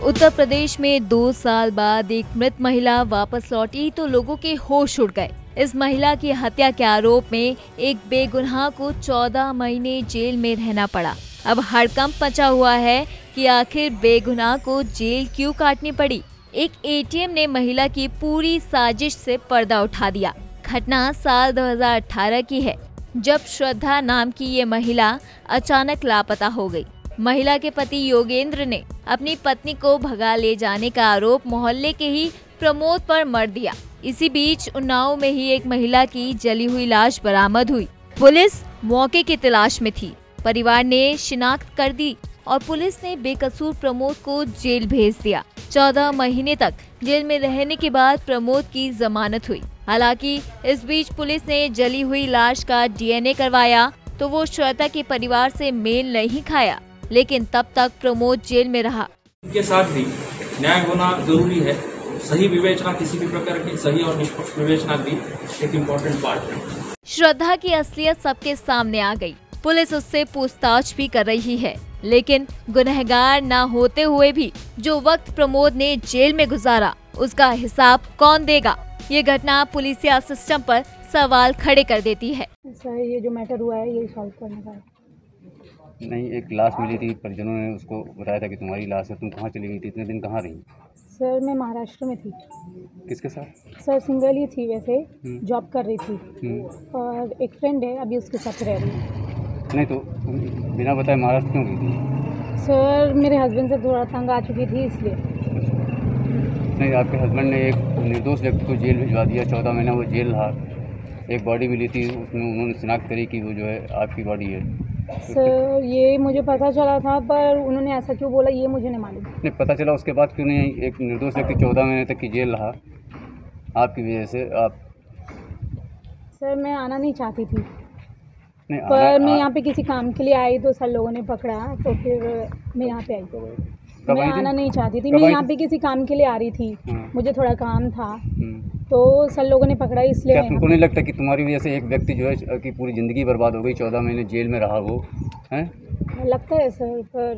उत्तर प्रदेश में 2 साल बाद एक मृत महिला वापस लौटी तो लोगों के होश उड़ गए। इस महिला की हत्या के आरोप में एक बेगुनाह को 14 महीने जेल में रहना पड़ा। अब हड़कंप मचा हुआ है कि आखिर बेगुनाह को जेल क्यों काटनी पड़ी। एक एटीएम ने महिला की पूरी साजिश से पर्दा उठा दिया। घटना साल 2018 की है, जब श्रद्धा नाम की ये महिला अचानक लापता हो गई। महिला के पति योगेंद्र ने अपनी पत्नी को भगा ले जाने का आरोप मोहल्ले के ही प्रमोद पर मढ़ दिया। इसी बीच उन्नाव में ही एक महिला की जली हुई लाश बरामद हुई। पुलिस मौके की तलाश में थी। परिवार ने शिनाख्त कर दी और पुलिस ने बेकसूर प्रमोद को जेल भेज दिया। 14 महीने तक जेल में रहने के बाद प्रमोद की जमानत हुई। हालांकि इस बीच पुलिस ने जली हुई लाश का DNA करवाया तो वो श्रद्धा के परिवार से मेल नहीं खाया, लेकिन तब तक प्रमोद जेल में रहा। के साथ भी न्याय होना जरूरी है। सही विवेचना, किसी भी प्रकार की सही और निष्पक्ष विवेचना भी एक इम्पोर्टेंट पार्ट है। श्रद्धा की असलियत सबके सामने आ गई। पुलिस उससे पूछताछ भी कर रही है, लेकिन गुनहगार न होते हुए भी जो वक्त प्रमोद ने जेल में गुजारा, उसका हिसाब कौन देगा? ये घटना पुलिसिया सिस्टम पर सवाल खड़े कर देती है। सर, ये जो मैटर हुआ है ये सॉल्व करने का है। नहीं, एक लाश मिली थी, परिजनों ने उसको बताया था कि तुम्हारी लाश है। तुम कहाँ चली गई थी? इतने दिन कहाँ रही? सर, मैं महाराष्ट्र में थी। किसके साथ? सर, सिंगल ही थी, वैसे जॉब कर रही थी और एक फ्रेंड है, अभी उसके साथ रह रही हूँ। नहीं तो तुम बिना बताए महाराष्ट्र क्यों गई थी? सर, मेरे हस्बैंड से थोड़ा तंग आ चुकी थी, इसलिए। नहीं, आपके हस्बैंड ने एक निर्दोष व्यक्ति को जेल भिजवा दिया। 14 महीना वो जेल रहा। एक बॉडी मिली थी, उसमें उन्होंने शिनाख्त करी कि वो जो है आपकी बॉडी है। सर, ये मुझे पता चला था, पर उन्होंने ऐसा क्यों बोला ये मुझे नहीं मालूम। नहीं पता चला, उसके बाद क्यों नहीं? एक निर्दोष व्यक्ति 14 महीने तक की जेल रहा आपकी वजह से। आप सर, मैं आना नहीं चाहती थी, पर मैं यहाँ पे किसी काम के लिए आई तो सर लोगों ने पकड़ा, तो फिर मैं यहाँ पे आई। मैं आना नहीं चाहती थी, मैं यहाँ पे किसी काम के लिए आ रही थी। मुझे थोड़ा काम था तो सर लोगों ने पकड़ा, इसलिए। क्या तुमको नहीं लगता कि तुम्हारी वजह से एक व्यक्ति जो है कि पूरी ज़िंदगी बर्बाद हो गई? 14 महीने जेल में रहा वो है? लगता है सर, पर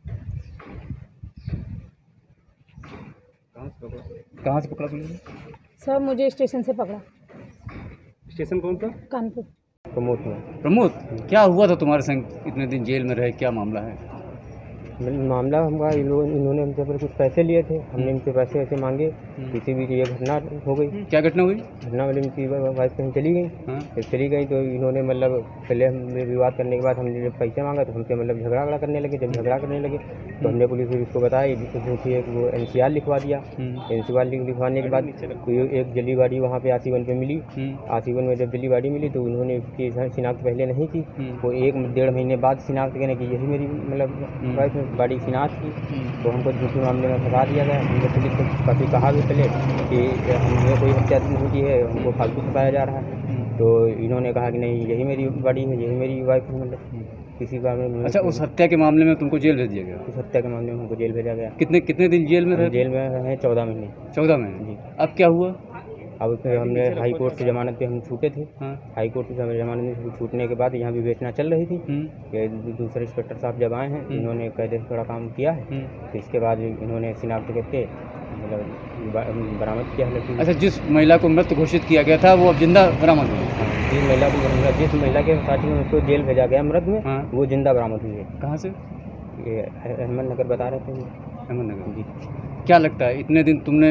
कहाँ से पकड़ा पुलिस ने? सर, मुझे स्टेशन से पकड़ा। स्टेशन कौन सा? कानपुर। प्रमोद, क्या हुआ था तुम्हारे संग? इतने दिन जेल में रहे, क्या मामला है? मामला हमारा इन्होंने हमसे पर कुछ पैसे लिए थे, हमने इनसे पैसे ऐसे मांगे। किसी भी ये घटना हो गई। क्या घटना हुई? घटना वाली इनकी वाइफ कहीं चली गई। जब चली गई तो इन्होंने मतलब पहले हमने विवाद करने के बाद हमने जब पैसे मांगा तो हमसे मतलब झगड़ा करने लगे। जब झगड़ा करने लगे तो हमने पुलिस को इसको बताया, क्योंकि एक वो NCR लिखवा दिया। NCR लिखवाने के बाद एक जली बाड़ी वहाँ पे आसीवन पे मिली। आसीवन में जब जली बाड़ी मिली तो उन्होंने उसकी शिनाख्त पहले नहीं की। वो 1-1.5 महीने बाद शिनाख्त करने की, यही मेरी मतलब वाइफ बड़ी शिनाख्त की। तो हमको झूठे मामले में फंसा दिया गया। हमने पुलिस को काफ़ी कहा भी पहले कि हमने कोई हत्या नहीं की है, हमको फालतू फंसाया जा रहा है। तो इन्होंने कहा कि नहीं, यही मेरी बड़ी है, यही मेरी वाइफ है, मतलब किसी बार में। अच्छा, उस हत्या के मामले में तुमको जेल भेज दिया गया? उस हत्या के मामले में हमको जेल भेजा गया। कितने दिन जेल में रहे? जेल में रहे 14 महीने। 14 महीने जी। अब क्या हुआ? अब फिर हमने हाई कोर्ट से जमानत पे हम छूटे थे। हाई कोर्ट से जमानत में छूटने के बाद यहाँ विवेचना चल रही थी। ये दूसरे इंस्पेक्टर साहब जब आए हैं, इन्होंने कायदे से थोड़ा काम किया है। तो इसके बाद इन्होंने शिनाख्त करके मतलब बरामद किया है। अच्छा, जिस महिला को मृत घोषित किया गया था वो अब जिंदा बरामद हुई? जिस महिला के साथ में उसको जेल भेजा गया मृत में, वो जिंदा बरामद हुई है। कहाँ से? ये अहमदनगर बता रहे थे। अहमदनगर जी। क्या लगता है इतने दिन तुमने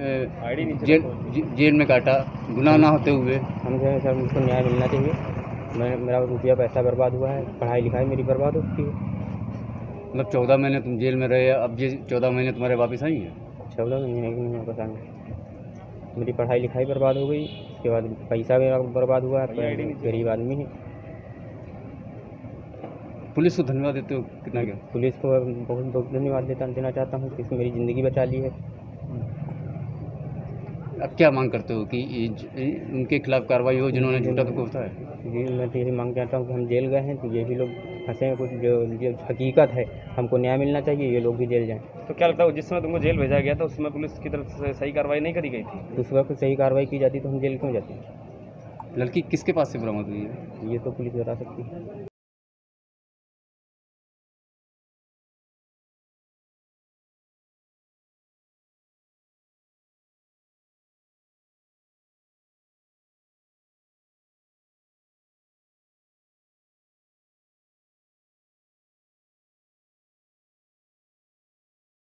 जेल में काटा, गुनाह ना होते हुए? हम जो है सर, मुझको न्याय मिलना चाहिए। मेरा रुपया पैसा बर्बाद हुआ है, पढ़ाई लिखाई मेरी बर्बाद हो चुकी है। मतलब 14 महीने तुम जेल में रहे, अब ये 14 महीने तुम्हारे वापस आई हैं? 14 महीने की नहीं वापस आएंगे। मेरी पढ़ाई लिखाई बर्बाद हो गई, उसके बाद पैसा मेरा बर्बाद हुआ है। गरीब आदमी है। पुलिस को धन्यवाद देते हो कितना? क्या पुलिस को बहुत बहुत धन्यवाद देना चाहता हूँ, इसने मेरी ज़िंदगी बचा ली है। अब क्या मांग करते हो कि उनके खिलाफ कार्रवाई हो जिन्होंने झूठा तुमको बताया? जी, मैं तो यही मांग चाहता हूँ कि हम जेल गए हैं तो ये भी लोग फंसे हैं, कुछ जो हकीकत है, हमको न्याय मिलना चाहिए, ये लोग भी जेल जाएँ। तो क्या लगता है जिस समय तुमको जेल भेजा गया था उस समय पुलिस की तरफ से सही कार्रवाई नहीं करी गई थी? उस वक्त सही कार्रवाई की जाती तो हम जेल क्यों जाते? लड़की किसके पास से बरामद हुई है? ये तो पुलिस बता सकती है।